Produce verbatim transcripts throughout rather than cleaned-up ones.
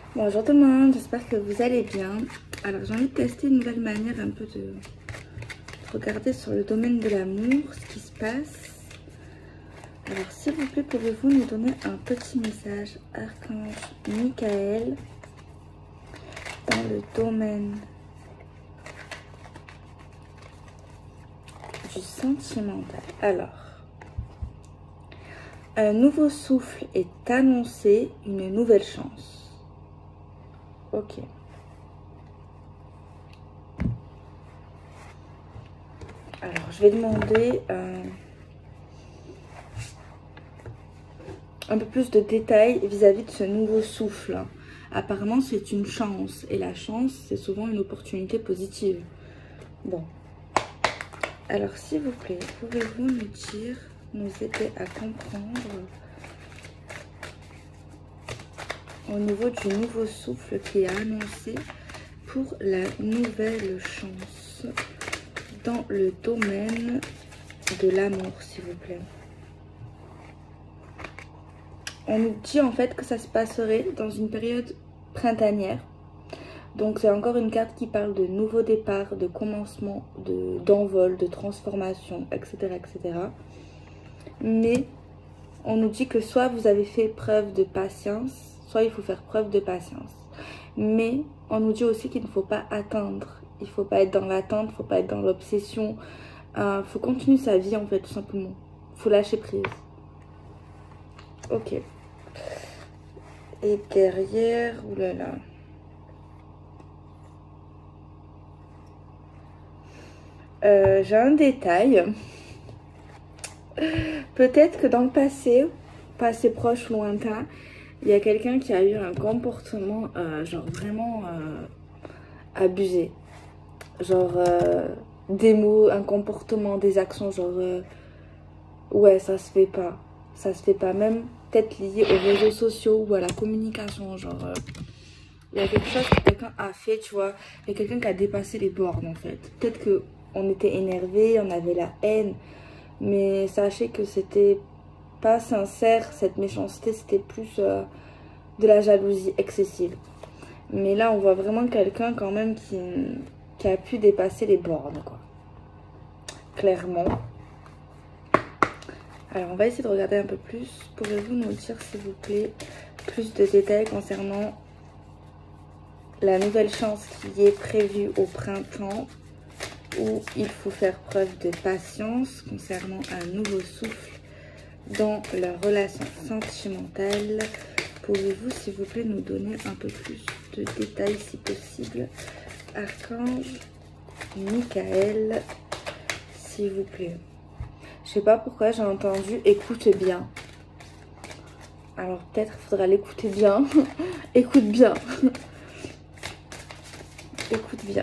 Bonjour tout le monde, j'espère que vous allez bien. Alors j'ai envie de tester une nouvelle manière un peu de regarder sur le domaine de l'amour ce qui se passe. Alors s'il vous plaît, pouvez-vous nous donner un petit message, Archange Michael, dans le domaine du sentimental. Alors, un nouveau souffle est annoncé, une nouvelle chance. Ok. Alors, je vais demander euh, un peu plus de détails vis-à-vis de ce nouveau souffle. Apparemment, c'est une chance. Et la chance, c'est souvent une opportunité positive. Bon. Alors, s'il vous plaît, pouvez-vous nous dire, nous aider à comprendre au niveau du nouveau souffle qui est annoncé pour la nouvelle chance dans le domaine de l'amour, s'il vous plaît. On nous dit en fait que ça se passerait dans une période printanière. Donc c'est encore une carte qui parle de nouveau départ, de commencement, de d'envol, de transformation, et cetera, et cetera. Mais on nous dit que soit vous avez fait preuve de patience, soit il faut faire preuve de patience. Mais on nous dit aussi qu'il ne faut pas attendre. Il ne faut pas être dans l'attente, il ne faut pas être dans l'obsession. Il euh, faut continuer sa vie en fait, tout simplement. Il faut lâcher prise. Ok. Et derrière, oulala. Euh, j'ai un détail. Peut-être que dans le passé, passé proche, lointain, il y a quelqu'un qui a eu un comportement euh, genre vraiment euh, abusé. Genre euh, des mots, un comportement, des actions, genre euh, ouais, ça se fait pas. Ça se fait pas, même peut-être lié aux réseaux sociaux ou à la communication. Genre, euh, il y a quelque chose que quelqu'un a fait, tu vois. Il y a quelqu'un qui a dépassé les bornes en fait. Peut-être qu'on était énervé, on avait la haine. Mais sachez que c'était pas sincère, cette méchanceté, c'était plus euh, de la jalousie excessive. Mais là, on voit vraiment quelqu'un quand même qui, qui a pu dépasser les bornes, quoi. Clairement. Alors, on va essayer de regarder un peu plus. Pouvez-vous nous dire, s'il vous plaît, plus de détails concernant la nouvelle chance qui est prévue au printemps, où il faut faire preuve de patience concernant un nouveau souffle dans la relation sentimentale. Pouvez-vous, s'il vous plaît, nous donner un peu plus de détails, si possible, Archange Michael, s'il vous plaît. Je sais pas pourquoi j'ai entendu « écoute bien ». Alors peut-être il faudra l'écouter bien. Écoute bien. Écoute bien.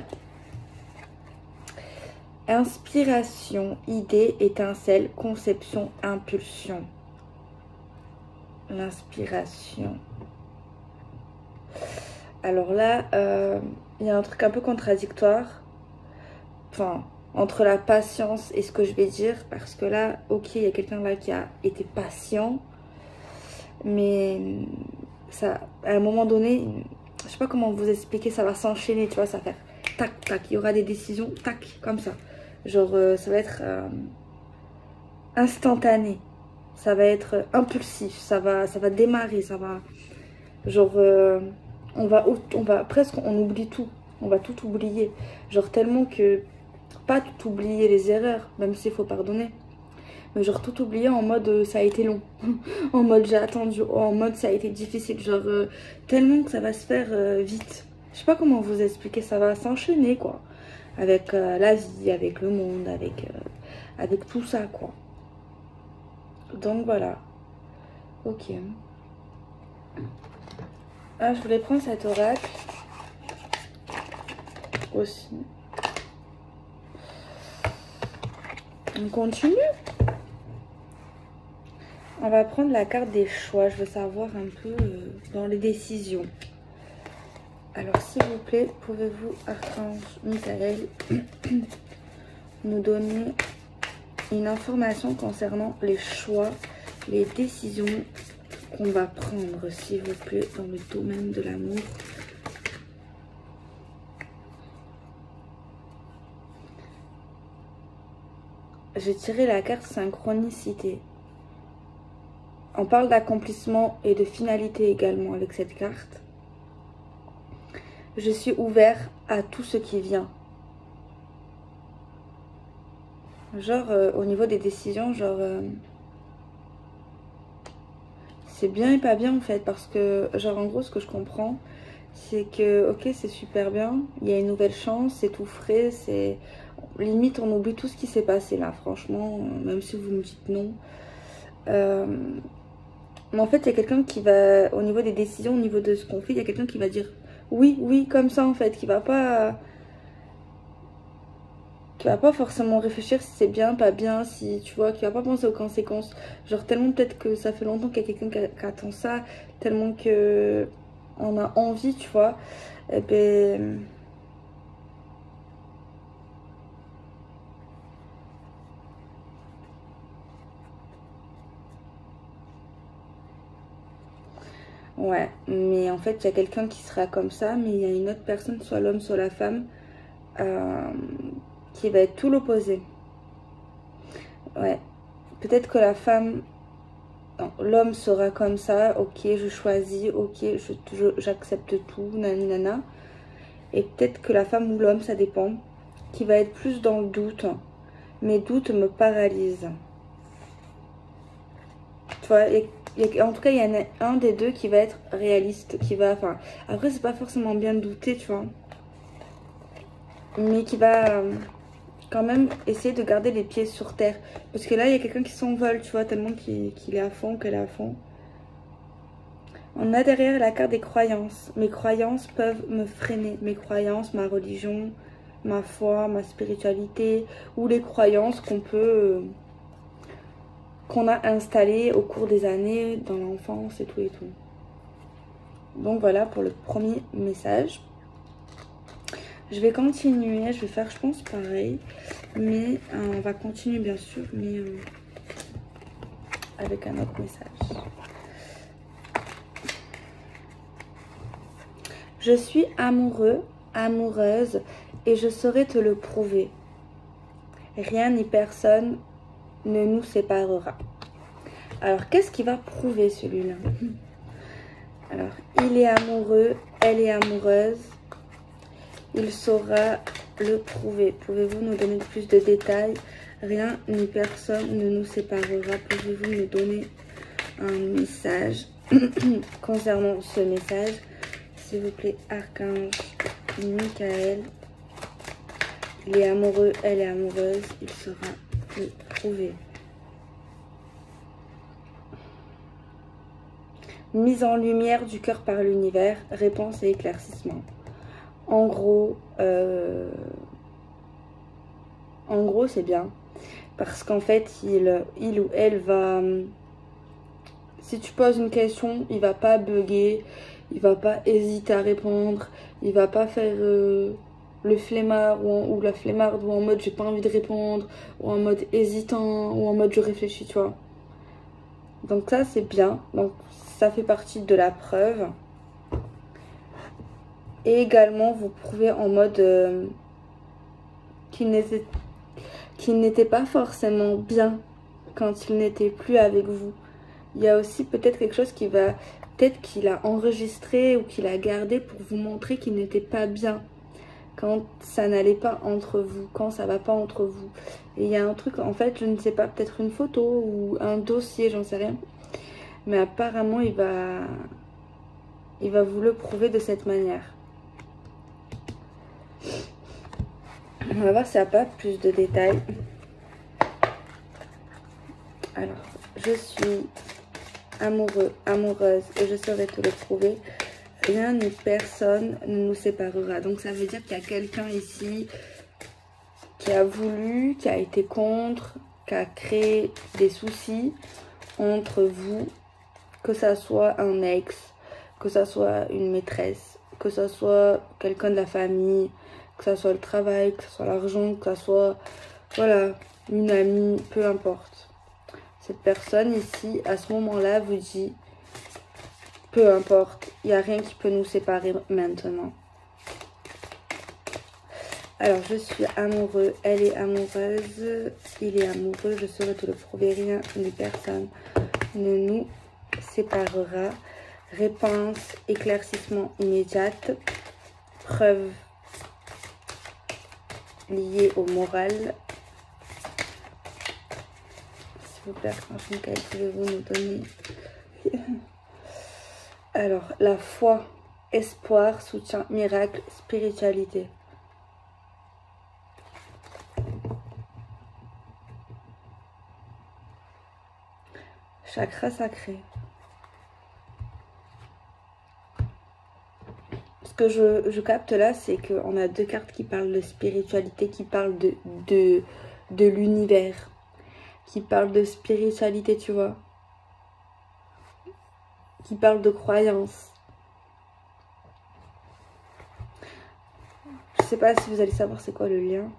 Inspiration, idée, étincelle, conception, impulsion. L'inspiration. Alors là, euh, il y a un truc un peu contradictoire. Enfin, entre la patience et ce que je vais dire. Parce que là, ok, il y a quelqu'un là qui a été patient. Mais ça, à un moment donné, je sais pas comment vous expliquer, ça va s'enchaîner, tu vois, ça va faire tac, tac. Il y aura des décisions, tac, comme ça. Genre, euh, ça va être euh, instantané. Ça va être impulsif. Ça va, ça va démarrer. Ça va... Genre, euh, on va, on va presque, on oublie tout. On va tout oublier. Genre, tellement que... Pas tout oublier les erreurs, même s'il faut pardonner. Mais genre, tout oublier en mode, euh, ça a été long. En mode, j'ai attendu. En mode, ça a été difficile. Genre, euh, tellement que ça va se faire euh, vite. Je sais pas comment vous expliquer. Ça va s'enchaîner, quoi. Avec euh, la vie, avec le monde, avec, euh, avec tout ça, quoi. Donc, voilà. Ok. Ah, je voulais prendre cet oracle. Aussi. On continue. On va prendre la carte des choix. Je veux savoir un peu euh, dans les décisions. Alors, s'il vous plaît, pouvez-vous, Archange Michael, nous donner une information concernant les choix, les décisions qu'on va prendre, s'il vous plaît, dans le domaine de l'amour? J'ai tiré la carte synchronicité. On parle d'accomplissement et de finalité également avec cette carte. Je suis ouvert à tout ce qui vient. Genre, euh, au niveau des décisions, genre... Euh, c'est bien et pas bien en fait. Parce que, genre, en gros, ce que je comprends, c'est que, ok, c'est super bien. Il y a une nouvelle chance, c'est tout frais, c'est... Limite, on oublie tout ce qui s'est passé là, franchement, même si vous me dites non. Euh, mais en fait, il y a quelqu'un qui va, au niveau des décisions, au niveau de ce qu'on fait, il y a quelqu'un qui va dire oui, oui, comme ça en fait, qui va pas, qui va pas forcément réfléchir si c'est bien, pas bien, si tu vois, qui va pas penser aux conséquences. Genre tellement peut-être que ça fait longtemps qu'il y a quelqu'un qui, qui attend ça, tellement que on a envie, tu vois. Et ben ouais, mais en fait, il y a quelqu'un qui sera comme ça, mais il y a une autre personne, soit l'homme, soit la femme, euh, qui va être tout l'opposé. Ouais, peut-être que la femme, l'homme sera comme ça, ok, je choisis, ok, j'accepte tout, nanana. Et peut-être que la femme ou l'homme, ça dépend, qui va être plus dans le doute. Mes doutes me paralysent. Tu vois, et, et, en tout cas, il y en a un des deux qui va être réaliste, qui va, enfin, après, c'est pas forcément bien de douter, tu vois, mais qui va euh, quand même essayer de garder les pieds sur terre. Parce que là, il y a quelqu'un qui s'envole, tu vois, tellement qu'il qu'il est à fond, qu'elle est à fond. On a derrière la carte des croyances. Mes croyances peuvent me freiner. Mes croyances, ma religion, ma foi, ma spiritualité, ou les croyances qu'on peut... Euh, qu'on a installées au cours des années, dans l'enfance et tout et tout. Donc voilà pour le premier message. Je vais continuer, je vais faire je pense pareil, mais euh, on va continuer bien sûr, mais euh, avec un autre message. Je suis amoureux, amoureuse et je saurai te le prouver. Rien ni personne ne nous séparera. Alors qu'est-ce qui va prouver celui-là? Alors il est amoureux, elle est amoureuse. Il saura le prouver. Pouvez-vous nous donner plus de détails? Rien ni personne ne nous séparera. Pouvez-vous nous donner un message concernant ce message? S'il vous plaît, Archange Michael. Il est amoureux, elle est amoureuse. Il saura le prouver. Mise en lumière du cœur par l'univers. Réponse et éclaircissement. En gros, euh, en gros c'est bien. Parce qu'en fait, il, il ou elle va... Si tu poses une question, il va pas bugger. Il va pas hésiter à répondre. Il va pas faire euh, le flemmard ou, en, ou la flemmarde ou en mode j'ai pas envie de répondre. Ou en mode hésitant ou en mode je réfléchis, tu vois. Donc ça, c'est bien. Donc ça fait partie de la preuve. Et également, vous prouvez en mode euh, qu'il n'était qu'il n'était pas forcément bien quand il n'était plus avec vous. Il y a aussi peut-être quelque chose qui va... Peut-être qu'il a enregistré ou qu'il a gardé pour vous montrer qu'il n'était pas bien. Quand ça n'allait pas entre vous, quand ça va pas entre vous. Et il y a un truc, en fait, je ne sais pas, peut-être une photo ou un dossier, j'en sais rien. Mais apparemment, il va... Il va vous le prouver de cette manière. On va voir s'il n'y a pas plus de détails. Alors, je suis amoureux, amoureuse et je saurai te le prouver. Rien ni personne ne nous séparera. Donc ça veut dire qu'il y a quelqu'un ici qui a voulu, qui a été contre, qui a créé des soucis entre vous. Que ça soit un ex, que ça soit une maîtresse, que ça soit quelqu'un de la famille, que ça soit le travail, que ce soit l'argent, que ça soit, voilà, une amie, peu importe. Cette personne ici, à ce moment-là, vous dit peu importe, il n'y a rien qui peut nous séparer maintenant. Alors, je suis amoureux, elle est amoureuse, il est amoureux, je saurais te le prouver, rien ni personne ne nous séparera. Réponse, éclaircissement immédiate, preuve liée au moral. S'il vous plaît, franchement, quel pouvez-vous nous donner? Alors, la foi, espoir, soutien, miracle, spiritualité. Chakra sacré. Ce que je, je capte là, c'est qu'on a deux cartes qui parlent de spiritualité, qui parlent de, de, de l'univers, qui parlent de spiritualité, tu vois, qui parlent de croyance. Je sais pas si vous allez savoir c'est quoi le lien.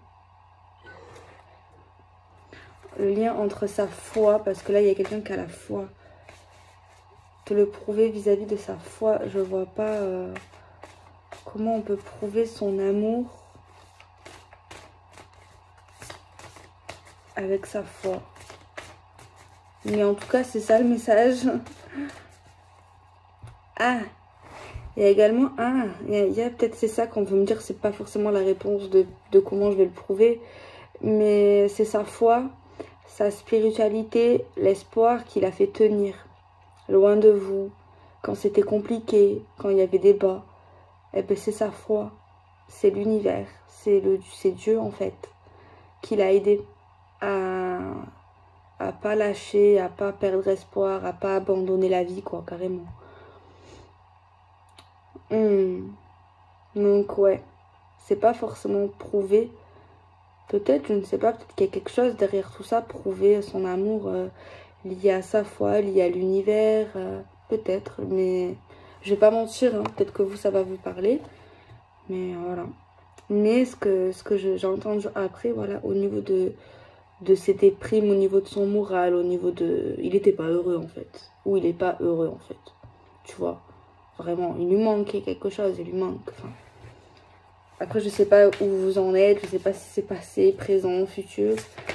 Le lien entre sa foi, parce que là, il y a quelqu'un qui a la foi. Te le prouver vis-à-vis de sa foi, je vois pas euh, comment on peut prouver son amour avec sa foi. Mais en tout cas, c'est ça le message. Ah, il y a également... Ah, il y a, il y a peut-être c'est ça qu'on veut me dire, c'est pas forcément la réponse de, de comment je vais le prouver. Mais c'est sa foi, sa spiritualité, l'espoir qui l'a fait tenir. Loin de vous, quand c'était compliqué, quand il y avait des bas. Eh ben c'est sa foi, c'est l'univers, c'est le, c'est Dieu en fait, qui l'a aidé à... à pas lâcher, à pas perdre espoir, à pas abandonner la vie, quoi, carrément. Mmh. Donc, ouais, c'est pas forcément prouvé. Peut-être, je ne sais pas, peut-être qu'il y a quelque chose derrière tout ça, prouver son amour euh, lié à sa foi, lié à l'univers, euh, peut-être, mais je vais pas mentir, hein, peut-être que vous, ça va vous parler, mais voilà. Mais ce que, ce que j'ai entendu après, voilà, au niveau de... de ses déprimes, au niveau de son moral, au niveau de... Il n'était pas heureux en fait. Ou il n'est pas heureux en fait. Tu vois. Vraiment, il lui manquait quelque chose, il lui manque. Enfin... Après, je sais pas où vous en êtes, je sais pas si c'est passé, présent, futur.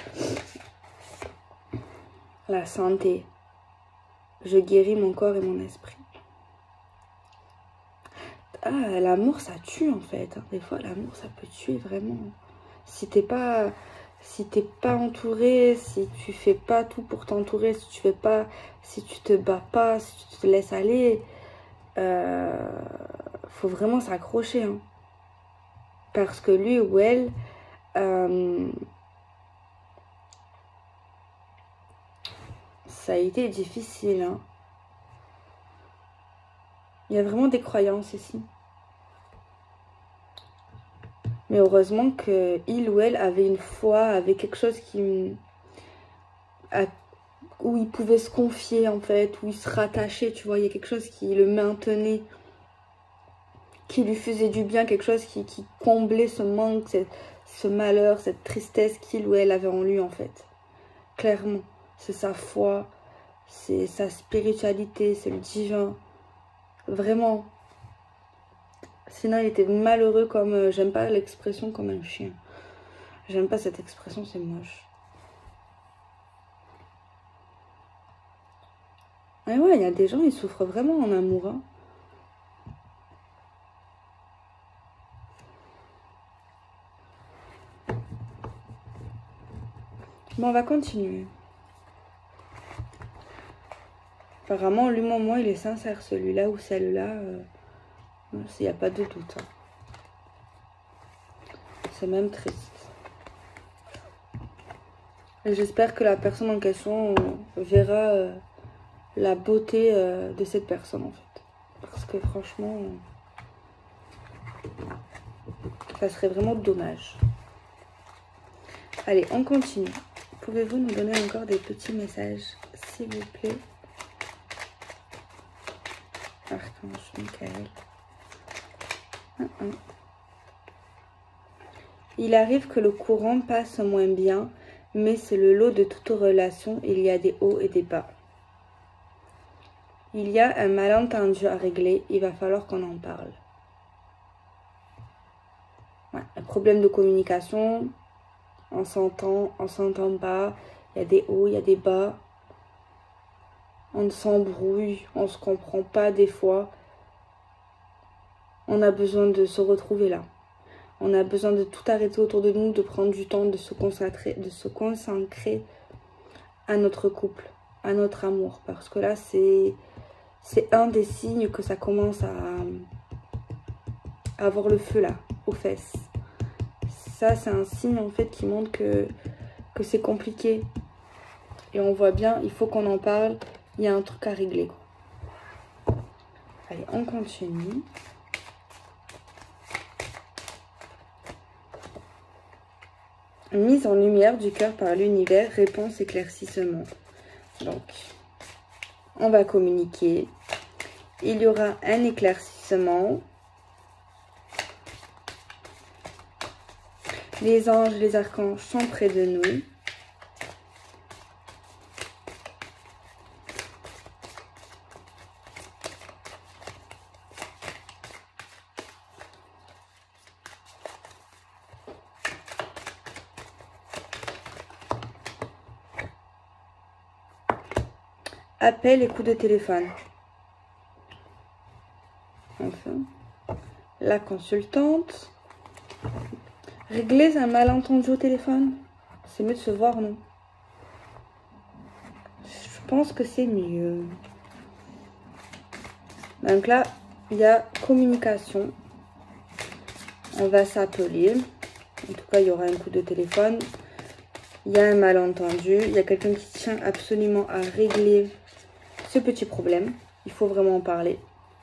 La santé. Je guéris mon corps et mon esprit. Ah, l'amour, ça tue en fait. Des fois, l'amour, ça peut tuer vraiment. Si t'es pas... Si t'es pas entouré, si tu fais pas tout pour t'entourer, si tu fais pas, si tu te bats pas, si tu te laisses aller, euh, faut vraiment s'accrocher. Hein. Parce que lui ou elle, euh, ça a été difficile. Hein. Il y a vraiment des croyances ici. Mais heureusement qu'il ou elle avait une foi, avait quelque chose qui... A, où il pouvait se confier en fait, où il se rattachait, tu vois. Il y a quelque chose qui le maintenait, qui lui faisait du bien, quelque chose qui, qui comblait ce manque, ce, ce malheur, cette tristesse qu'il ou elle avait en lui en fait. Clairement, c'est sa foi, c'est sa spiritualité, c'est le divin. Vraiment. Sinon, il était malheureux comme... Euh, j'aime pas l'expression comme un chien. J'aime pas cette expression, c'est moche. Et ouais, il y a des gens, ils souffrent vraiment en amour. Hein. Bon, on va continuer. Apparemment, lui, moi, moi, il est sincère, celui-là ou celle-là. Euh, il n'y a pas de doute. Hein. C'est même triste. Et j'espère que la personne en question verra euh, la beauté euh, de cette personne, en fait. Parce que franchement, ça serait vraiment dommage. Allez, on continue. Pouvez-vous nous donner encore des petits messages, s'il vous plaît? Archange Michael. Uh -uh. Il arrive que le courant passe moins bien, mais c'est le lot de toute relation. Il y a des hauts et des bas. Il y a un malentendu à régler, il va falloir qu'on en parle. Ouais, un problème de communication, on s'entend, on s'entend pas, il y a des hauts, il y a des bas, on s'embrouille, on se comprend pas des fois. On a besoin de se retrouver là. On a besoin de tout arrêter autour de nous, de prendre du temps, de se concentrer, de se consacrer à notre couple, à notre amour. Parce que là, c'est c'est un des signes que ça commence à, à avoir le feu là, aux fesses. Ça, c'est un signe en fait qui montre que, que c'est compliqué. Et on voit bien, il faut qu'on en parle. Il y a un truc à régler. Allez, on continue. Mise en lumière du cœur par l'univers, réponse éclaircissement. Donc, on va communiquer. Il y aura un éclaircissement. Les anges, les archanges sont près de nous. Appel et coup de téléphone. Enfin, la consultante. Régler un malentendu au téléphone. C'est mieux de se voir, non? Je pense que c'est mieux. Donc là, il y a communication. On va s'appeler. En tout cas, il y aura un coup de téléphone. Il y a un malentendu. Il y a quelqu'un qui tient absolument à régler ce petit problème. Il faut vraiment en parler.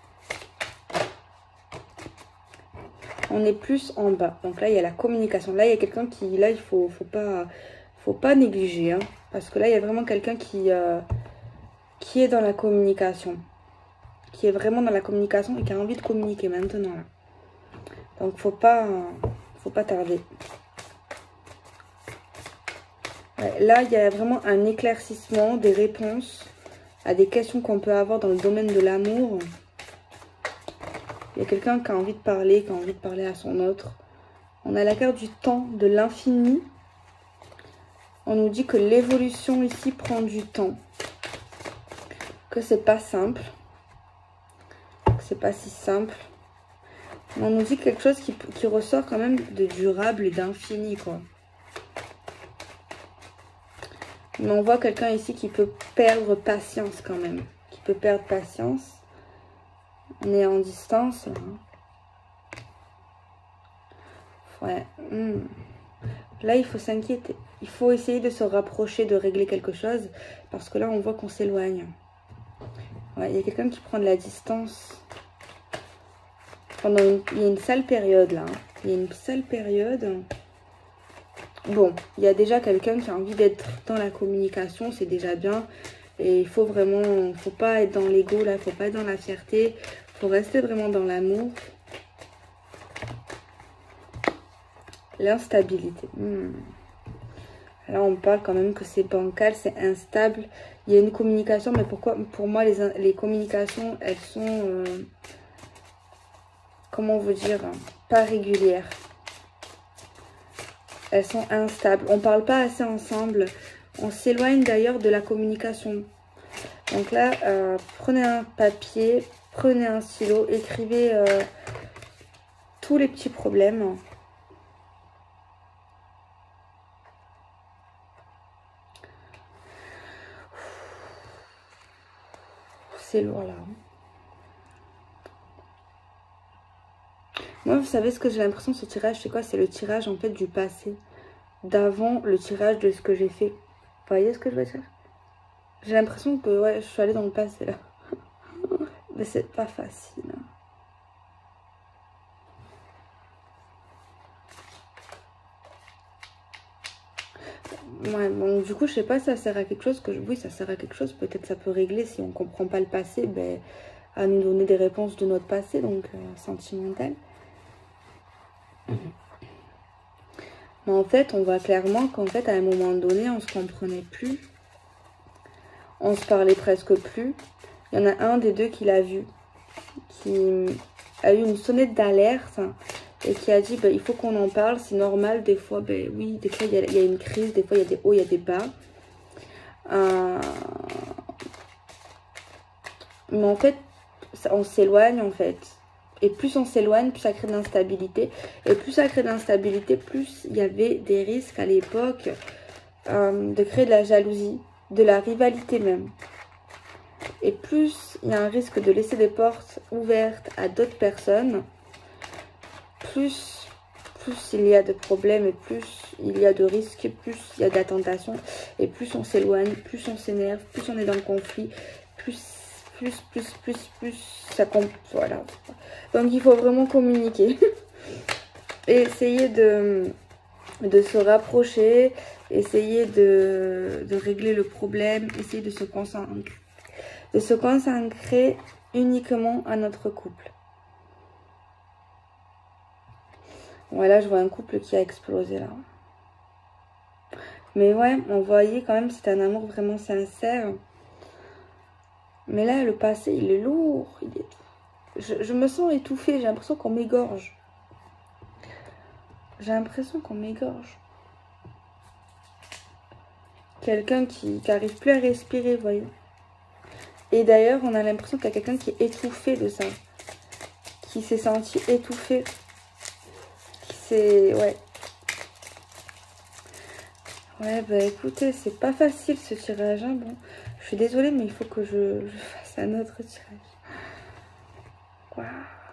On est plus en bas. Donc là, il y a la communication. Là, il y a quelqu'un qui... Là, il faut, faut pas, faut pas négliger. Hein, parce que là, il y a vraiment quelqu'un qui, euh, qui est dans la communication. Qui est vraiment dans la communication et qui a envie de communiquer maintenant. Là. Donc, faut pas, faut pas tarder. Ouais, là, il y a vraiment un éclaircissement des réponses à des questions qu'on peut avoir dans le domaine de l'amour. Il y a quelqu'un qui a envie de parler, qui a envie de parler à son autre. On a la carte du temps, de l'infini. On nous dit que l'évolution ici prend du temps. Que c'est pas simple. Que c'est pas si simple. Mais on nous dit quelque chose qui, qui ressort quand même de durable et d'infini, quoi. Mais on voit quelqu'un ici qui peut perdre patience quand même. Qui peut perdre patience. On est en distance. Là. Ouais. Hmm. Là, il faut s'inquiéter. Il faut essayer de se rapprocher, de régler quelque chose. Parce que là, on voit qu'on s'éloigne. Ouais, il y a quelqu'un qui prend de la distance. Pendant une... Il y a une sale période là. Il y a une sale période. Bon, il y a déjà quelqu'un qui a envie d'être dans la communication, c'est déjà bien. Et il faut vraiment, il ne faut pas être dans l'ego, là, il ne faut pas être dans la fierté. Il faut rester vraiment dans l'amour. L'instabilité. Hmm. Là, on parle quand même que c'est bancal, c'est instable. Il y a une communication, mais pourquoi, pour moi, les, les communications, elles sont, euh, comment vous dire, pas régulières. Elles sont instables. On ne parle pas assez ensemble. On s'éloigne d'ailleurs de la communication. Donc là, euh, prenez un papier, prenez un stylo, écrivez euh, tous les petits problèmes. C'est lourd là. Moi, vous savez ce que j'ai l'impression, ce tirage, c'est quoi? C'est le tirage en fait du passé. D'avant le tirage de ce que j'ai fait. Vous voyez ce que je veux dire? J'ai l'impression que ouais, je suis allée dans le passé là. Mais c'est pas facile. Ouais, donc du coup, je sais pas si ça sert à quelque chose. Que je... Oui, ça sert à quelque chose. Peut-être ça peut régler si on comprend pas le passé, ben, à nous donner des réponses de notre passé, donc euh, sentimental. Mais en fait, on voit clairement qu'en fait, à un moment donné, on se comprenait plus. On se parlait presque plus. il y en a un des deux qui l'a vu, qui a eu une sonnette d'alerte et qui a dit bah, il faut qu'on en parle, c'est normal, des fois, ben oui, des fois il y, a, il y a une crise, des fois il y a des hauts, il y a des bas. Euh... Mais en fait, on s'éloigne en fait. Et plus on s'éloigne, plus ça crée de l'instabilité. Et plus ça crée de l'instabilité, plus il y avait des risques à l'époque euh, de créer de la jalousie, de la rivalité même. Et plus il y a un risque de laisser des portes ouvertes à d'autres personnes, plus, plus il y a de problèmes et plus il y a de risques, plus il y a de la tentation. Et plus on s'éloigne, plus on s'énerve, plus on est dans le conflit, plus... Plus, plus, plus, plus, ça compte, voilà. Donc, il faut vraiment communiquer. Et essayer de, de se rapprocher, essayer de, de régler le problème, essayer de se concentrer, de se concentrer uniquement à notre couple. Voilà, je vois un couple qui a explosé là. Mais ouais, on voyait quand même, c'est un amour vraiment sincère. Mais là, le passé, il est lourd. Il est... Je, je me sens étouffée. J'ai l'impression qu'on m'égorge. J'ai l'impression qu'on m'égorge. Quelqu'un qui n'arrive plus à respirer, voyez. Et d'ailleurs, on a l'impression qu'il y a quelqu'un qui est étouffé de ça. Qui s'est senti étouffé. Qui s'est... Ouais. Ouais, bah écoutez, c'est pas facile ce tirage. Hein. Bon, je suis désolée, mais il faut que je, je fasse un autre tirage. Waouh.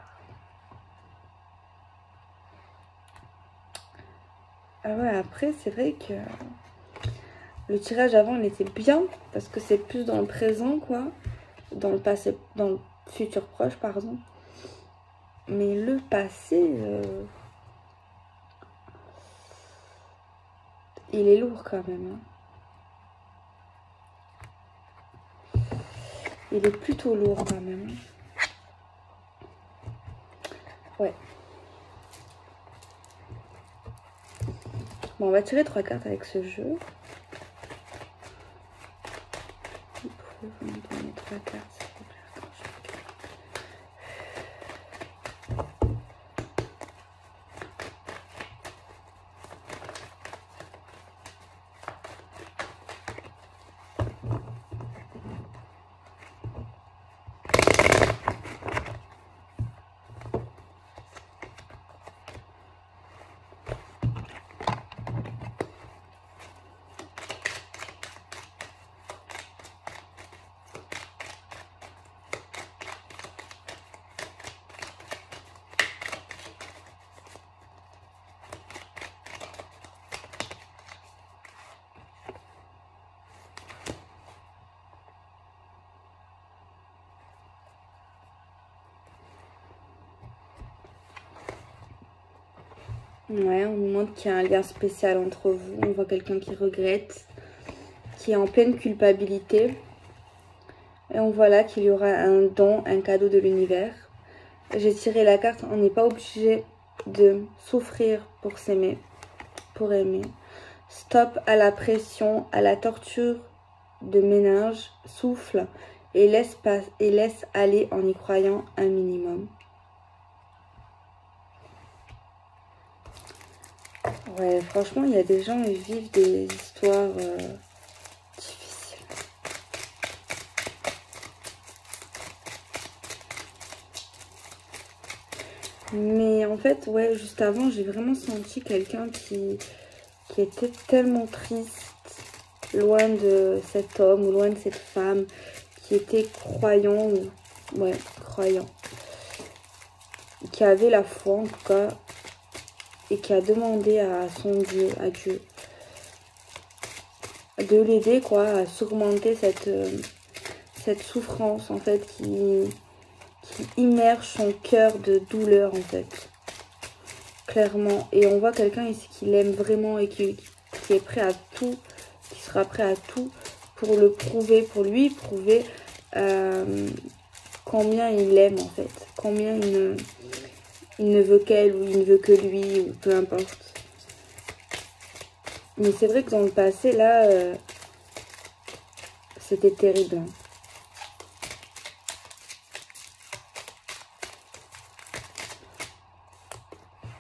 Ah ouais, après, c'est vrai que le tirage avant, il était bien, parce que c'est plus dans le présent, quoi. Dans le passé, dans le futur proche, pardon. Mais le passé, euh, il est lourd quand même. Hein. Il est plutôt lourd quand même. Ouais. Bon, on va tirer trois cartes avec ce jeu. Vous pouvez vous me donner trois cartes, s'il vous plaît. Ouais, on nous montre qu'il y a un lien spécial entre vous. On voit quelqu'un qui regrette, qui est en pleine culpabilité. Et on voit là qu'il y aura un don, un cadeau de l'univers. J'ai tiré la carte, on n'est pas obligé de souffrir pour s'aimer, pour aimer. Stop à la pression, à la torture de ménage, souffle et laisse, pas, et laisse aller en y croyant un minimum. Ouais, franchement, il y a des gens qui vivent des histoires euh, difficiles. Mais en fait, ouais, juste avant, j'ai vraiment senti quelqu'un qui, qui était tellement triste, loin de cet homme ou loin de cette femme, qui était croyant, ou ouais, croyant, qui avait la foi en tout cas, et qui a demandé à son Dieu, à Dieu, de l'aider quoi, à surmonter cette, euh, cette souffrance en fait, qui, qui immerge son cœur de douleur en fait, clairement. Et on voit quelqu'un ici qui l'aime vraiment et qui, qui est prêt à tout, qui sera prêt à tout pour le prouver, pour lui prouver euh, combien il l'aime en fait, combien il ne... Il ne veut qu'elle ou il ne veut que lui, ou peu importe. Mais c'est vrai que dans le passé, là, euh, c'était terrible.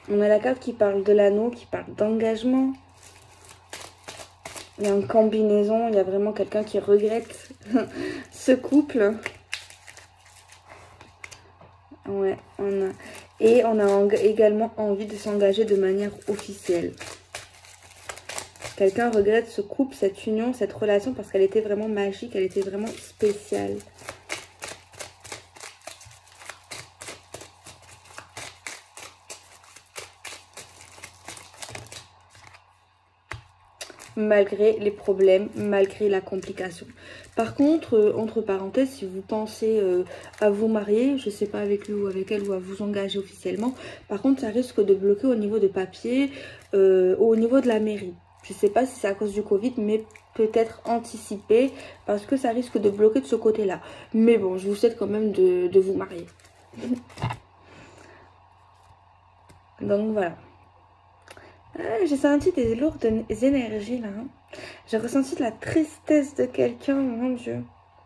On a la carte qui parle de l'anneau, qui parle d'engagement. Il y a une combinaison, il y a vraiment quelqu'un qui regrette ce couple. Ouais, on a... Et on a également envie de s'engager de manière officielle. Quelqu'un regrette ce couple, cette union, cette relation parce qu'elle était vraiment magique, elle était vraiment spéciale. Malgré les problèmes, malgré la complication. Par contre, euh, entre parenthèses, si vous pensez euh, à vous marier, je sais pas avec lui ou avec elle, ou à vous engager officiellement, par contre, ça risque de bloquer au niveau de papier, euh, ou au niveau de la mairie. Je sais pas si c'est à cause du Covid, mais peut-être anticiper, parce que ça risque de bloquer de ce côté-là. Mais bon, je vous souhaite quand même de, de vous marier. Donc voilà. Ah, j'ai senti des lourdes énergies là. Hein. J'ai ressenti de la tristesse de quelqu'un, mon Dieu.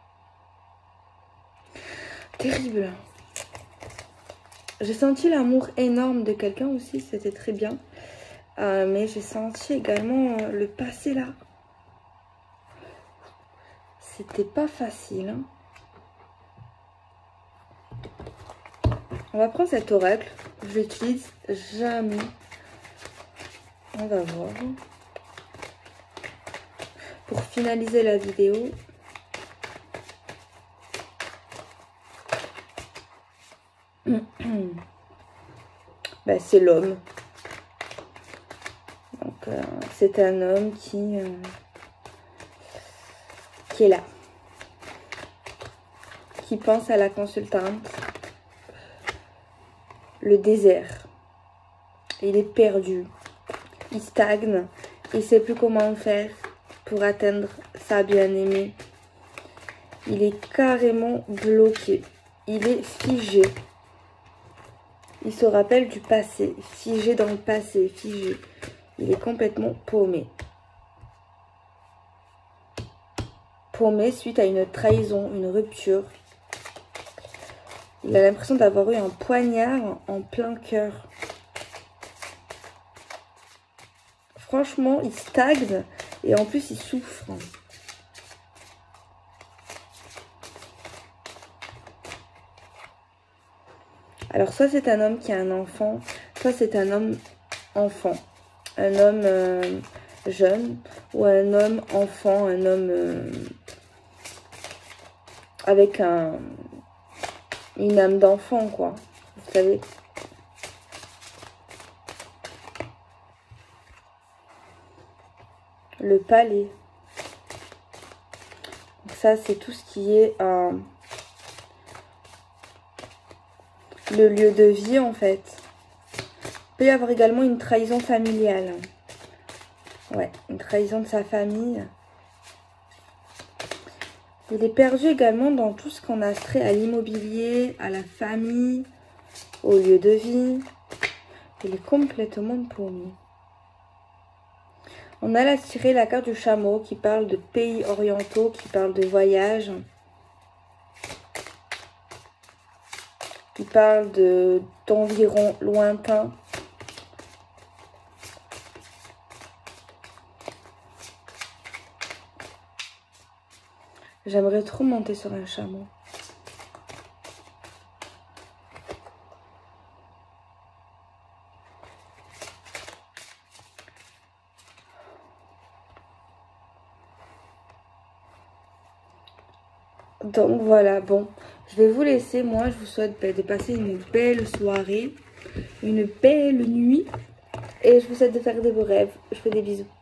Terrible. J'ai senti l'amour énorme de quelqu'un aussi, c'était très bien. Euh, mais j'ai senti également euh, le passé là. C'était pas facile. Hein. On va prendre cet oracle. Je l'utilise jamais. On va voir. Pour finaliser la vidéo. Ben, c'est l'homme. Donc euh, c'est un homme qui, euh, qui est là. Qui pense à la consultante. Le désert. Il est perdu. Il stagne, il ne sait plus comment faire pour atteindre sa bien-aimée. Il est carrément bloqué. Il est figé. Il se rappelle du passé. Figé dans le passé, figé. Il est complètement paumé. Paumé suite à une trahison, une rupture. Il a l'impression d'avoir eu un poignard en plein cœur. Franchement, il stagne et en plus, il souffre. Alors, soit c'est un homme qui a un enfant, soit c'est un homme enfant. Un homme euh, jeune ou un homme enfant, un homme euh, avec un, une âme d'enfant, quoi. Vous savez. Le palais. Donc ça, c'est tout ce qui est euh, le lieu de vie, en fait. Il peut y avoir également une trahison familiale. Ouais, une trahison de sa famille. Il est perdu également dans tout ce qu'on a trait à l'immobilier, à la famille, au lieu de vie. Il est complètement paumé. On a là tiré la carte du chameau qui parle de pays orientaux, qui parle de voyage. Qui parle de d'environ lointain. J'aimerais trop monter sur un chameau. Donc voilà, bon, je vais vous laisser. Moi, je vous souhaite bah, de passer une belle soirée, une belle nuit. Et je vous souhaite de faire de beaux rêves. Je fais des bisous.